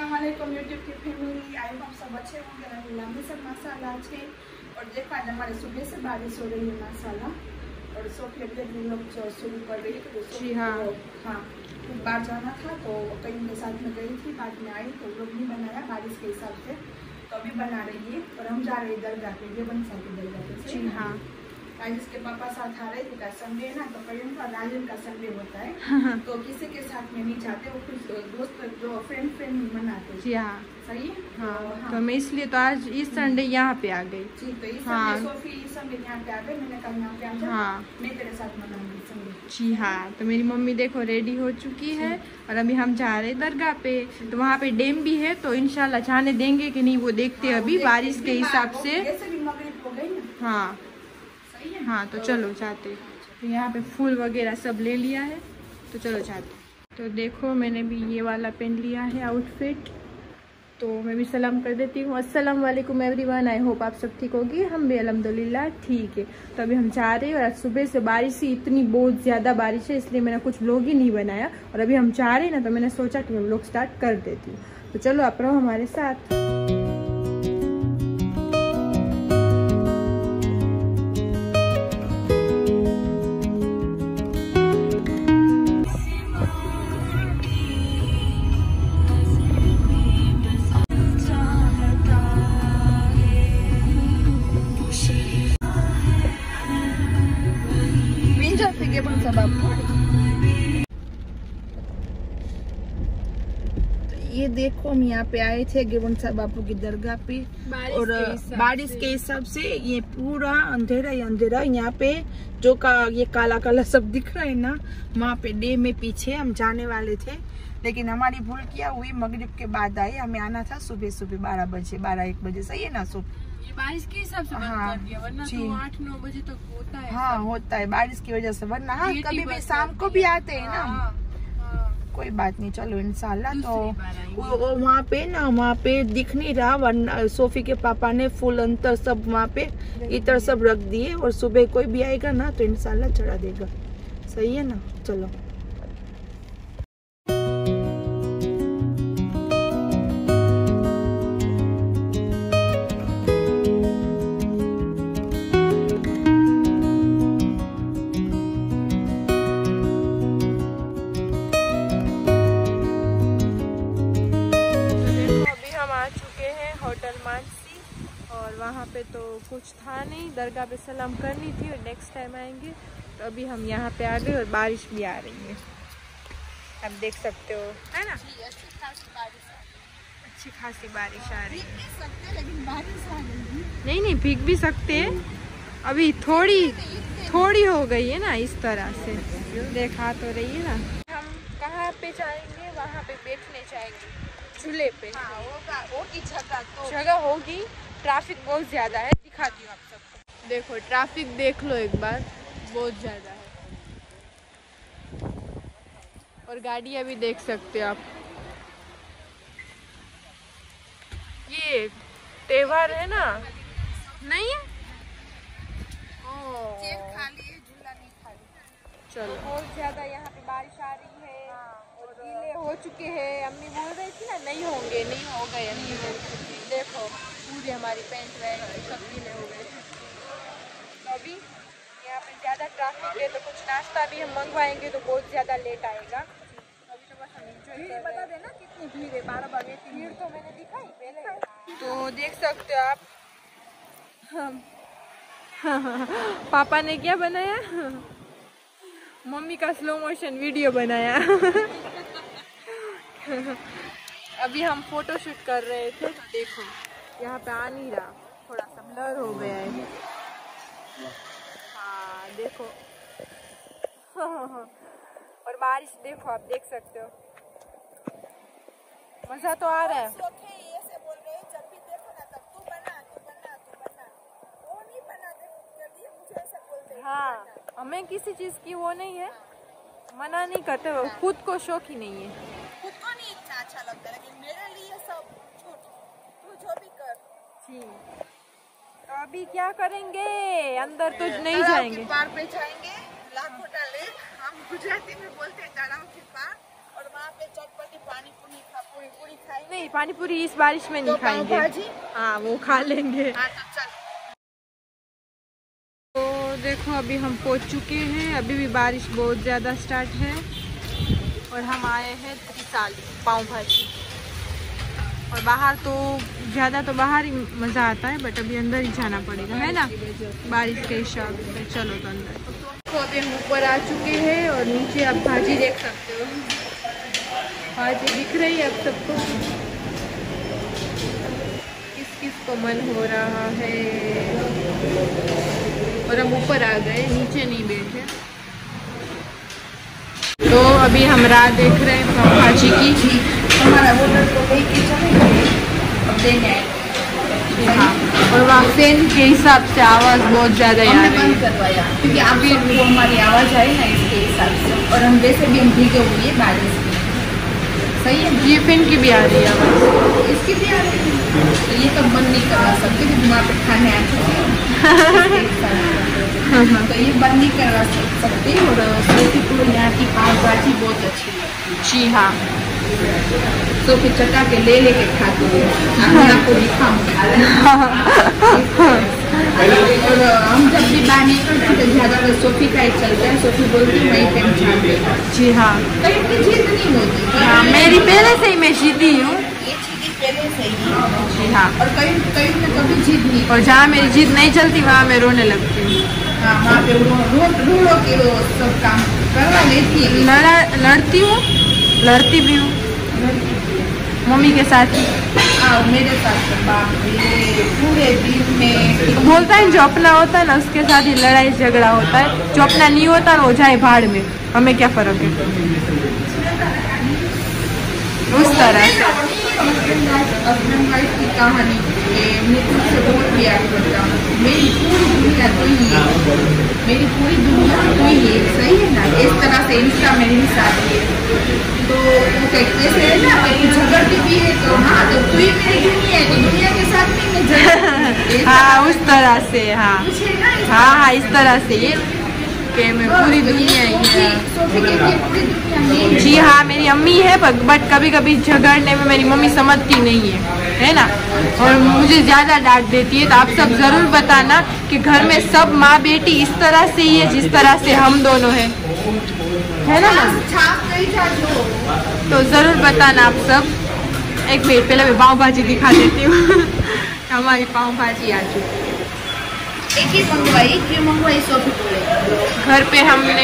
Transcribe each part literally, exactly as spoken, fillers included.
अस्सलाम वालेकुम यूट्यूब की फैमिली। आई होप सब अच्छे होंगे अल्हम्दुलिल्लाह सब माशाल्लाह अच्छे। और देखा आज हमारे सुबह से बारिश हो रही है माशाल्लाह। और सोफी अभी हम लोग शुरू कर रही है जी। हाँ हाँ बाहर जाना था तो कहीं के साथ में गई थी, बाद में आई तो लोग नहीं बनाया बारिश के हिसाब से, तो अभी बना रही है। और हम जा रहे हैं दरगाह पे, ये बन सकते दरगाह पे जी। हाँ आज इसके पापा साथ आ रहे थे, का संडे है ना, तो कहीं उनका राजन का संडे होता है। हाँ। तो किसी के साथ में नहीं जाते, वो कुछ दोस्त जो फ्रेंड फ्रेंड मनाते जी। हाँ सही है। हाँ, हाँ। तो मैं इसलिए तो आज इस संडे यहाँ पे आ गई जी। तो इस हाँ। संडे सोफी इस संडे यहाँ पे आ गई, मैंने कहा यहाँ पे आ जा। हाँ मैं तेरे साथ मनाऊंगी संडे जी। हाँ तो मेरी मम्मी देखो रेडी हो चुकी है और अभी हम जा रहे हैं दरगाह पे। तो वहाँ पे डैम भी है, तो इंशाल्लाह जाने देंगे कि नहीं वो देखते हैं अभी बारिश के हिसाब से। हाँ हाँ तो चलो जाते। तो यहाँ पे फूल वगैरह सब ले लिया है, तो चलो जाते। तो देखो मैंने भी ये वाला पहन लिया है आउटफिट, तो मैं भी सलाम कर देती हूँ। अस्सलाम वालेकुम एवरीवन, आई होप आप सब ठीक होगी। हम भी अल्हम्दुलिल्लाह ठीक है। तो अभी हम जा रहे हैं और आज सुबह से बारिश ही इतनी बहुत ज़्यादा बारिश है, इसलिए मैंने कुछ व्लॉग ही नहीं बनाया। और अभी हम जा रहे हैं ना, तो मैंने सोचा कि मैं व्लॉग स्टार्ट कर देती हूँ। तो चलो आप रहो हमारे साथ। ये देखो हम यहाँ पे आए थे गेवनसा बापू की दरगाह पे, और बारिश के हिसाब से ये पूरा अंधेरा ही अंधेरा। यहाँ पे जो का ये काला काला सब दिख रहा है ना, वहाँ पे डे में पीछे हम जाने वाले थे, लेकिन हमारी भूल क्या हुई, मगरिब के बाद आए। हमें आना था सुबह सुबह बारह बजे बारह एक बजे, सही है ना सुबह। ये बारिश के हिसाब से हाँ कर दिया, वरना तो आठ नौ बजे तक होता है। हाँ होता है बारिश की वजह से, वरना हाँ कभी भी शाम को भी आते हैं ना। कोई बात नहीं, चलो इंशाल्लाह। तो वहाँ पे ना वहाँ पे दिख नहीं रहा, वरना सोफी के पापा ने फुल अंतर सब वहाँ पे इतर सब रख दिए, और सुबह कोई भी आएगा ना तो इंशाल्लाह चढ़ा देगा, सही है ना। चलो और वहाँ पे तो कुछ था नहीं, दरगाह पे सलाम करनी थी और नेक्स्ट टाइम आएंगे। तो अभी हम यहाँ पे आ गए और बारिश भी आ रही है, आप देख सकते हो है ना। अच्छी खासी बारिश अच्छी खासी बारिश आ रही है, लेकिन बारिश आ रही है। नहीं नहीं भीग भी सकते हैं, अभी थोड़ी थोड़ी हो गई है ना, इस तरह से देखा तो रही है ना। हम कहाँ पे जाएंगे, वहाँ पे बैठने जाएंगे झूले पे। हाँ, होगा होगी जगह, तो जगह होगी। ट्रैफिक बहुत ज्यादा है, दिखाती हूँ आप सबको। देखो ट्रैफिक देख लो एक बार, बहुत ज्यादा है। और गाड़ियाँ भी देख सकते हो आप। ये त्योहार है ना, नहीं है खाली है, झूला नहीं खाली। चलो बहुत ज्यादा यहाँ पे बारिश आ रही है। हाँ, और गीले हो चुके हैं। अम्मी बोल रही थी ना नहीं होंगे, नहीं हो गए, नहीं हो चुके। देखो पूरी हमारी पैंट वैंट सब गीले हो गए। तो अभी यहाँ पे ज़्यादा ट्रैफिक है, तो कुछ नाश्ता भी हम मंगवाएंगे तो बहुत ज़्यादा लेट आएगा। तो अभी तो बस हम एंजॉय कर रहे हैं। बता देना कितनी भीड़ है, बारह बजे की भीड़ तो मैंने दिखाई पहले। तो देख सकते हो आप, हम पापा ने क्या बनाया, मम्मी का स्लो मोशन वीडियो बनाया। अभी हम फोटो शूट कर रहे थे, तो देखो यहाँ पे आ नहीं रहा, थोड़ा सा ब्लर हो गया है। हाँ देखो और बारिश देखो, आप देख सकते हो, मजा तो आ रहा है। ऐसे बोल रहे हैं, जब भी देखो ना तब तू बना तू बना तू बना, वो नहीं बनाते जल्दी, मुझे ऐसे बोलते हैं। हाँ हमें किसी चीज की वो नहीं है, मना नहीं करते, वो खुद को शौक ही नहीं है, खुद को नहीं इतना अच्छा लगता, लेकिन मेरे लिए सब छूट, तू जो भी कर। ठीक तो अभी क्या करेंगे, अंदर तो नहीं जाएंगे, पार पे जाएंगे, लाखोटा लेक, हम गुजराती में बोलते हैं तालाब के पार, और वहाँ पे चटपटी पानी पूरी नहीं, पानी पूरी इस बारिश में नहीं तो खाएंगे। हाँ वो खा लेंगे। हाँ, तो चल। तो देखो अभी हम पहुंच चुके हैं, अभी भी बारिश बहुत ज़्यादा स्टार्ट है और हम आए हैं त्रिसाली पाव भाजी। और बाहर तो ज़्यादा तो बाहर ही मज़ा आता है, बट अभी अंदर ही जाना पड़ेगा, है ना, बारिश के हिसाब से। चलो तो अंदर। तो अभी हम ऊपर आ चुके हैं और नीचे आप भाजी देख सकते हो, भाजी दिख रही है अब सबको। किस किस को मन हो रहा है। और हम ऊपर आ गए, नीचे नहीं बैठे। तो अभी हम राह देख रहे हैं पाव भाजी की। हमारा वोटर को लेके चलेंगे अब देने। हाँ, और वहाँ फैन के हिसाब से आवाज़ बहुत ज़्यादा आ रही बंद करवाया क्योंकि अभी वो हमारी आवाज़ आई ना इसके हिसाब से। और हम वैसे भी हम भीगे हुए बारिश में, सही है। ये फैन की भी आ रही है आवाज़, इसकी भी आ रही है। तो ये तो बंद नहीं करवा सकते क्योंकि वहाँ पे खाने आ चुके हैं। तो ये बंद नहीं करवा सकते। और सोफी को यहाँ की पाव भाजी बहुत अच्छी है। जी हाँ, तो फिर चटा के ले लेके खाती है। आपको दिखाऊंगा। और हम जब भी बाहर निकलते हैं तो ज़्यादातर सोफी का ही चलता है। सोफी बोलती है वही पेन छाप। जी हाँ, कहीं की जीत नहीं होती। हाँ मेरी पहले से ही मैं जीती हूँ। ये चीज़ें पहले से ही है। जी हाँ, और कहीं कहीं में कभी जीत नहीं। और जहाँ मेरी जीत नहीं चलती वहाँ मैं रोने लगती हूँ। हाँ, वहाँ पे रो रो रो के वो सब काम करवा लेती है। लड़ा लड़ती हूँ, लड़ती भी हूँ मम्मी के साथ ही। हाँ, मेरे साथ तो बाप रे, पूरे दिन में बोलता है जो अपना होता है ना उसके साथ ही लड़ाई झगड़ा होता है, जो अपना नहीं होता ना वो जाए भाड़ में, हमें क्या फर्क है। उस तरह से हस्बैंड वाइफ की कहानी मैं तुझसे बहुत प्यार करता हूँ। मेरी पूरी दुनिया तो ही है, मेरी पूरी दुनिया तो ही है, सही है ना। इस तरह से इंस्टा में मेरे साथ है। तो कैसे है ना, मैं झगड़ती भी है तो हाँ, तो तू ही मेरी दुनिया है, तो दुनिया के साथ भी मैं झगड़ती। हाँ उस तरह से, हाँ हाँ हाँ इस तरह से ये कि मैं पूरी दुनिया ही है। जी हाँ, मेरी अम्मी है बट कभी कभी झगड़ने में मेरी मम्मी समझती नहीं है, है ना, और मुझे ज़्यादा डांट देती है। तो आप सब ज़रूर बताना कि घर में सब माँ बेटी इस तरह से ही है जिस तरह से हम दोनों हैं, है ना। तो ज़रूर बताना आप सब। एक मिनट पहले मैं पाव भाजी दिखा देती हूँ। हमारी पाव भाजी आ चुकी है। एक ही मंगवाई, क्यों मंगवाई सोफी को? घर पे हमने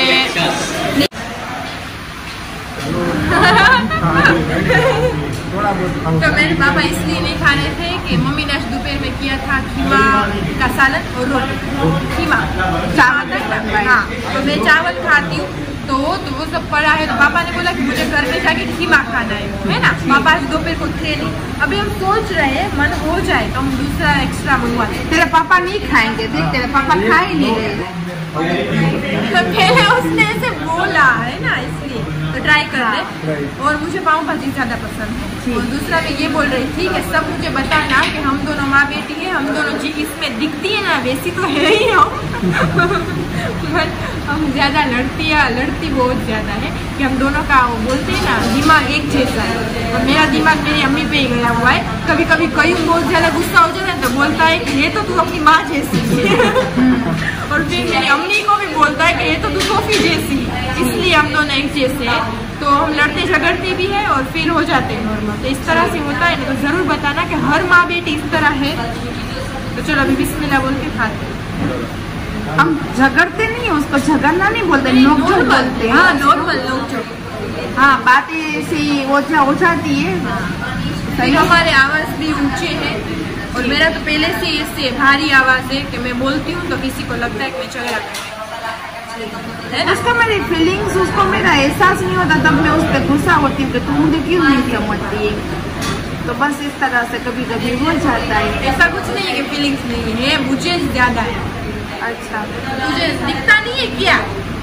तो मेरे पापा इसलिए नहीं खा रहे थे कि मम्मी ने आज दोपहर में किया था खीमा का सालन और रोटी। खीमा चावल है, हाँ, तो मैं चावल खाती हूँ तो तो वो सब पड़ा है। तो पापा ने बोला कि मुझे घर में जाके खीमा खाना है, है ना। पापा आज दोपहर को थे नहीं। अभी हम सोच रहे हैं मन हो जाए तो हम दूसरा एक्स्ट्रा मंगवाते। तेरे पापा नहीं खाएंगे, देख तेरे पापा खा ही नहीं रहे। तो पहले उसने ऐसे बोला है ना, इसलिए तो ट्राई कर ले। और मुझे पाव भाजी ज़्यादा पसंद है। और दूसरा मैं ये बोल रही थी कि सब मुझे बताना कि हम दोनों माँ बेटी हैं, हम दोनों जी इसमें दिखती है ना वैसी तो है ही हम। बट हम ज़्यादा लड़ती है, लड़ती बहुत ज़्यादा है कि हम दोनों का वो बोलते हैं ना दिमाग एक जैसा है। और मेरा दिमाग मेरी अम्मी पे ही गया हुआ है। कभी कभी कई बहुत ज़्यादा गुस्सा हो जाता है तो बोलता है कि ये तो तू अपनी माँ जैसी है। और फिर मेरी अम्मी को भी बोलता है कि ये तो तू सोफी जैसी, इसलिए हम दोनों एक जैसे हैं। तो हम लड़ते झगड़ते भी हैं और फिर हो जाते हैं नॉर्मल। तो इस तरह से होता है ना, तो ज़रूर बताना कि हर माँ बेटी इस तरह है। तो चलो अभी बिस्मिल्लाह बोल के खाते हैं। हम झगड़ते नहीं है, उसको झगड़ना नहीं बोलते, नोक-झोंक बोलते हैं। हाँ नॉर्मल नोक-झोंक। हाँ, बातें ऐसी ओझा हो जाती है। फिर हमारे आवाज़ भी ऊंचे हैं और मेरा तो पहले से इससे भारी आवाज़ है कि मैं बोलती हूँ तो किसी को लगता है कि मैं झगड़ा कर रही हूँ। उसका मेरी फीलिंग्स, उसको मेरा एहसास नहीं होता, तब मैं उस पर गुस्सा होती हूँ कि तुम मुझे क्यों नहीं समझती है। तो बस इस तरह से कभी कभी हो जाता है। ऐसा कुछ नहीं है कि फीलिंग्स नहीं है, मुझे ज़्यादा है। अच्छा, तुझे दिखता नहीं है क्या?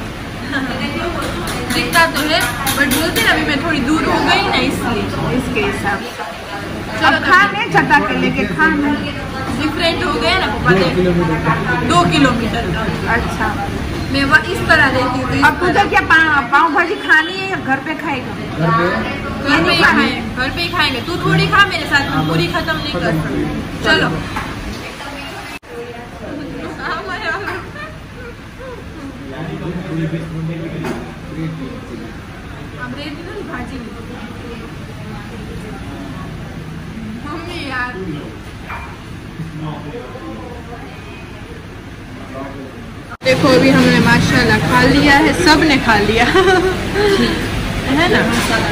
दिखता तो है बट बोलते ना अभी मैं थोड़ी दूर हो गई ना इसलिए, इसके हिसाब से। चलो खाने चटा के लेके खाना डिफरेंट हो गया ना, पता दो किलोमीटर का। अच्छा, मैं वह इस तरह देती हूँ। अब तुझे क्या पाव भाजी खानी है या घर पे खाएगा? घर पे घर पे ही खाएंगे, घर पे ही खाएंगे। तू थोड़ी खा मेरे साथ, मैं पूरी खत्म नहीं कर सकती। चलो भाजी मम्मी यार देखो अभी हमने माशाल्लाह खा लिया है, सब ने खा लिया है ना।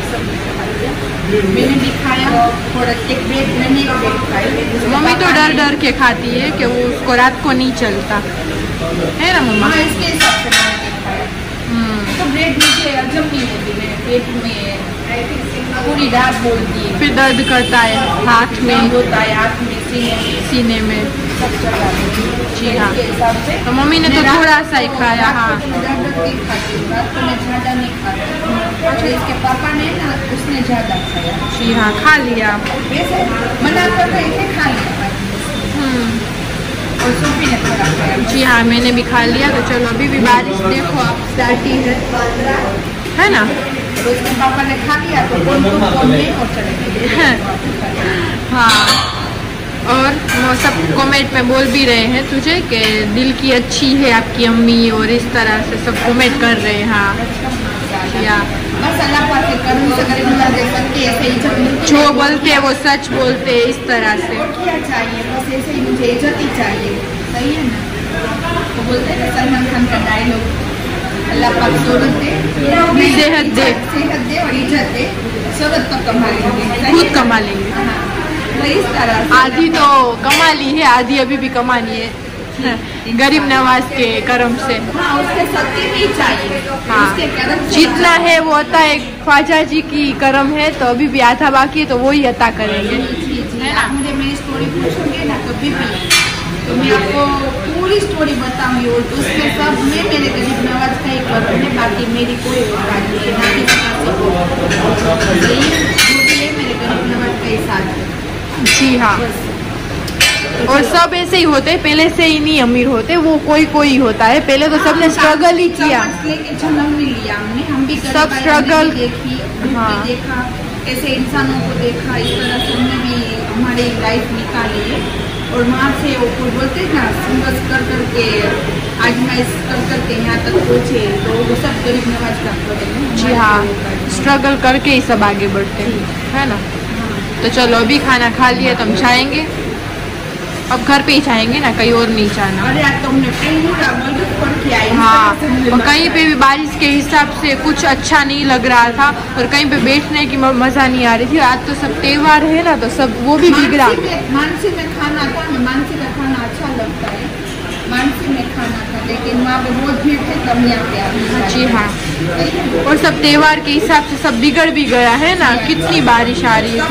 मैंने भी खाया थोड़ा एक ब्रेड, मैंने एक ब्रेड खाई। मम्मी तो डर डर के खाती है कि वो उसको रात को नहीं चलता है ना मम्मा। हाँ, इसके हिसाब से मैंने खाया। तो ब्रेड मुझे हजम नहीं होती, मेरे पेट में पूरी रात बोलती है, फिर दर्द करता है हाथ में, होता है हाथ में, सीने में, सीने में। सब जगह। जी हाँ, इसके हिसाब से तो मम्मी ने तो थोड़ा सा ही खाया। हाँ ज्यादा नहीं खाती हूँ, रात को मैं ज्यादा नहीं खाती। अच्छा, इसके पापा ने ना उसने ज्यादा खाया। जी हाँ, खा लिया। वैसे मना कर रहे थे, खा लिया। हम्म और सोफी ने थोड़ा खाया। जी हाँ, मैंने भी खा लिया। तो चलो अभी भी बारिश देखो आप स्टार्ट ही है है ना। तो उसके पापा ने खा लिया तो बोल तो बोल नहीं और चले गए। हाँ, और वो सब कमेंट में बोल भी रहे हैं तुझे कि दिल की अच्छी है आपकी अम्मी, और इस तरह से सब कमेंट कर रहे हैं। हाँ या बस अल्लाह पाक के कर्म से करीब मिला दे सकते, ऐसे ही जब जो बोलते हैं वो सच बोलते हैं, इस तरह से। और क्या चाहिए, बस ऐसे ही मुझे इज्जत ही चाहिए। सही है ना। तो बोलते हैं सलमान खान का डायलॉग, अल्लाह पाक शोहरत दे, सेहत दे, सेहत दे और इज्जत दे, शोहरत तो कमा लेंगे, खुद कमा लेंगे। तो इस तरह आधी तो कमा ली है, आधी अभी भी कमानी है गरीब नवाज के करम से। हाँ, उसके सत्य नहीं चाहिए। हाँ, जितना है वो अता है, ख्वाजा जी की करम है, तो अभी भी आधा बाकी है, तो वो ही अता करेंगे। आप मुझे मेरी स्टोरी पूछोगे ना कभी भी, तो मैं आपको पूरी स्टोरी बताऊंगी। और उसमें सब में मेरे गरीब नवाज का एक वर्ग है, बाकी मेरी कोई औकात नहीं है, ना कि मेरे गरीब नवाज का ही साथ है। जी हाँ, और सब ऐसे ही होते हैं, पहले से ही नहीं अमीर होते, वो कोई कोई होता है। पहले तो सबने स्ट्रगल ही किया, लेके जन्म नहीं लिया हमने, हम भी सब स्ट्रगल देखी, हाँ देखा, ऐसे इंसानों को देखा, इस तरह से हमने भी हमारी लाइफ निकाली है। और वहाँ से वो बोलते हैं ना, संघर्ष कर करके आज मैं इस कर करके यहाँ तक पहुँचे, तो वो सब गरीब नवाज का है। जी हाँ, स्ट्रगल करके ही सब आगे बढ़ते हैं, है ना। तो चलो अभी खाना खा लिया तो हम चाहेंगे, अब घर पे ही चाहेंगे ना, कहीं और नहीं चाहना। अरे आज तो हमने हाँ, और कहीं पे भी बारिश के हिसाब से कुछ अच्छा नहीं लग रहा था, और कहीं पे बैठने की मजा नहीं आ रही थी। आज तो सब त्योहार है ना, तो सब वो भी बिगड़ा। मानसी में खाना था, मानसी का खाना अच्छा लगता है, मानसी में खाना था, लेकिन वहाँ पे बहुत भीड़ थे, तब यहाँ पे आ। जी हाँ, और सब त्योहार के हिसाब से सब बिगड़ भी गया है ना, कितनी बारिश आ रही है।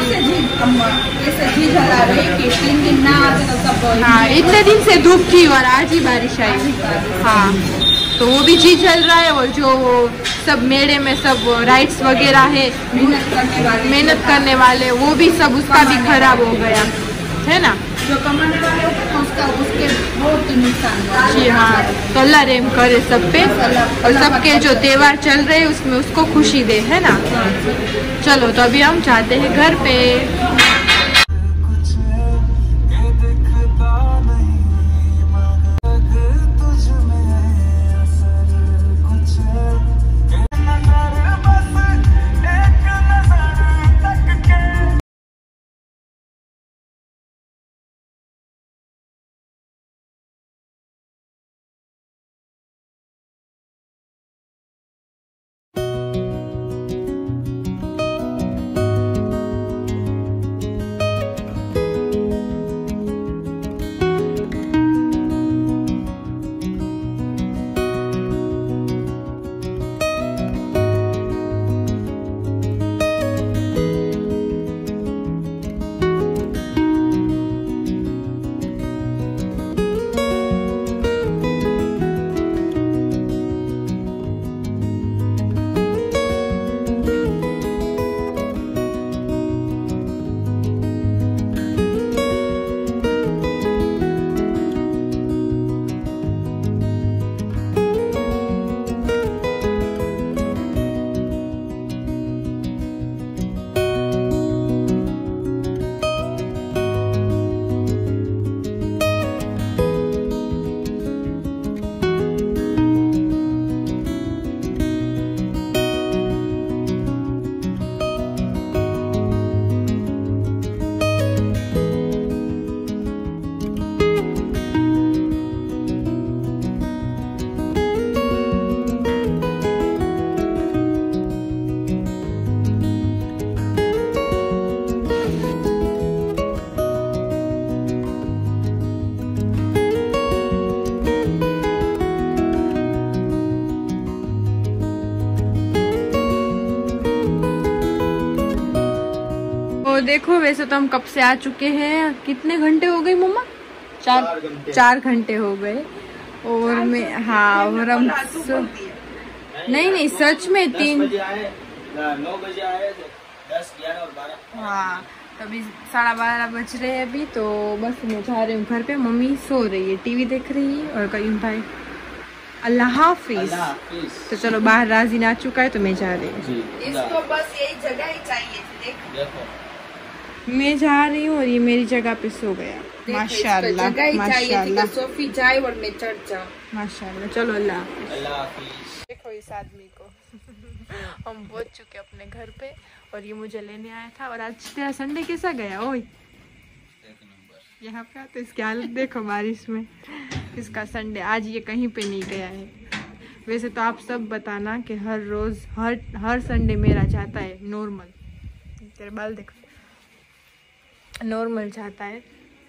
तीन दिन ना आते तो सब। हाँ, इतने दिन से धूप थी और आज ही बारिश आई। हाँ, तो वो भी चीज चल रहा है, और जो वो सब मेले में सब राइड्स वगैरह है, मेहनत करने वाले मेहनत करने वाले, वो भी सब उसका भी खराब हो गया है ना। जो कमाने वाले होते हैं उसका उसके बहुत नुकसान। जी हाँ, तो अल्लाह रहम करे सब पे, और सबके जो त्योहार चल रहे हैं उसमें उसको खुशी दे, है ना। चलो तो अभी हम जाते हैं घर पे। तो देखो वैसे तो हम कब से आ चुके हैं, कितने घंटे हो गए मम्मा? चार चार घंटे हो गए। और मैं हाँ और हम नहीं नहीं सच में तीन नौ बजे आए, दस ग्यारह और बारह। हाँ अभी साढ़े बारह बज रहे हैं अभी। तो बस मैं जा रही हूँ घर पे, मम्मी सो रही है, टीवी देख रही है और कहीं भाई अल्लाह हाफिज। तो चलो बाहर राजीन आ चुका है तो मैं जा रही हूँ। इसको बस यही जगह ही चाहिए थी। देखो मैं जा रही हूँ और ये मेरी जगह पे सो गया। माशाल्लाह माशाल्लाह सोफी जाए और मैं चढ़ जाऊँ। माशाल्लाह। चलो अल्लाह हाफिज। देखो इस आदमी को हम पहुंच चुके अपने घर पे और ये मुझे लेने आया था। और आज तेरा संडे कैसा गया? ओए यहाँ पे तो इसकी हालत देखो बारिश में, इसका संडे आज ये कहीं पे नहीं गया है। वैसे तो आप सब बताना कि हर रोज हर हर संडे मेरा जाता है नॉर्मल, तेरे बाल देखो नॉर्मल जाता है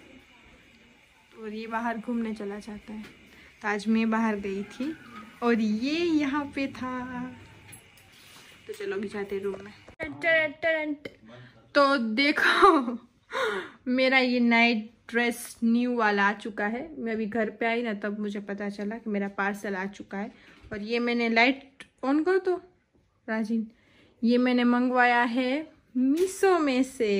और ये बाहर घूमने चला जाता है। तो आज मैं बाहर गई थी और ये यहाँ पे था। तो चलो अभी जाते रूम में। तो देखो मेरा ये नाइट ड्रेस न्यू वाला आ चुका है। मैं अभी घर पे आई ना तब मुझे पता चला कि मेरा पार्सल आ चुका है। और ये मैंने लाइट ऑन कर दो राजीन, ये मैंने मंगवाया है मीशो में से।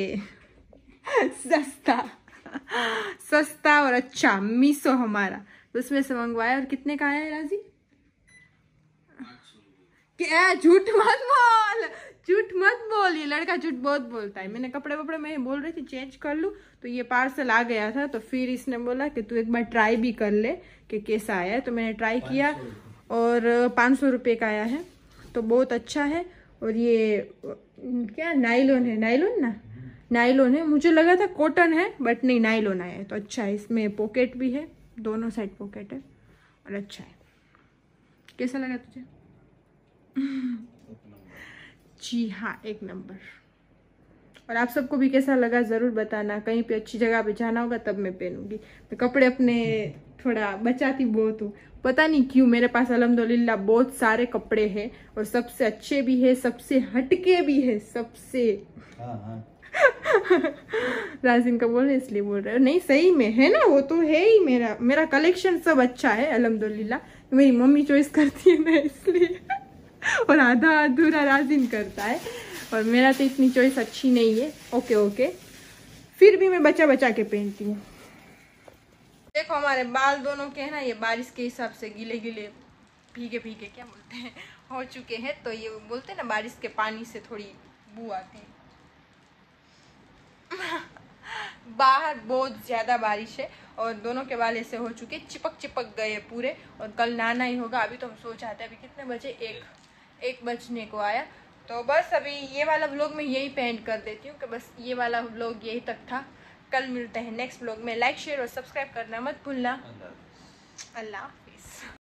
सस्ता सस्ता और अच्छा मीशो हमारा, उसमें से मंगवाया। और कितने का आया है राजी? क्या झूठ मत बोल, झूठ मत बोल, ये लड़का झूठ बहुत बोलता है। मैंने कपड़े वपड़े मैं बोल रही थी चेंज कर लूँ तो ये पार्सल आ गया था। तो फिर इसने बोला कि तू एक बार ट्राई भी कर ले कि कैसा आया है। तो मैंने ट्राई किया और पाँच सौ रुपये का आया है। तो बहुत अच्छा है। और ये क्या नाइलॉन है, नाइलॉन ना नाइलॉन है। मुझे लगा था कॉटन है बट नहीं नाइलॉन आया है। तो अच्छा है, इसमें पॉकेट भी है, दोनों साइड पॉकेट है और अच्छा है। कैसा लगा तुझे? जी हाँ एक नंबर। और आप सबको भी कैसा लगा ज़रूर बताना। कहीं पे अच्छी जगह पे जाना होगा तब मैं पहनूंगी। मैं कपड़े अपने थोड़ा बचाती बहुत हूँ, पता नहीं क्यों। मेरे पास अल्हम्दुलिल्लाह बहुत सारे कपड़े हैं और सबसे अच्छे भी है, सबसे हटके भी है, सबसे हाँ हाँ। राजिन का बोल रहे इसलिए बोल रहे हो, नहीं सही में है ना, वो तो है ही। मेरा मेरा कलेक्शन सब अच्छा है अल्हम्दुलिल्लाह। मेरी मम्मी चॉइस करती है ना इसलिए और आधा अधूरा राजिन करता है और मेरा तो इतनी चॉइस अच्छी नहीं है। ओके ओके फिर भी मैं बचा बचा के पहनती हूँ। देखो हमारे बाल दोनों के है ना ये बारिश के हिसाब से गीले गीले भीगे भीगे क्या बोलते हैं हो चुके हैं। तो ये बोलते हैं ना बारिश के पानी से थोड़ी बू आती है। बाहर बहुत ज़्यादा बारिश है और दोनों के बाल ऐसे हो चुके चिपक चिपक गए पूरे। और कल नहाना ही होगा। अभी तो हम सो जाते हैं। अभी कितने बजे? एक एक बजने को आया। तो बस अभी ये वाला व्लॉग मैं यही पेंट कर देती हूँ कि बस ये वाला व्लॉग यही तक था। कल मिलते हैं नेक्स्ट व्लॉग में। लाइक शेयर और सब्सक्राइब करना मत भूलना। अल्लाह हाफिज़।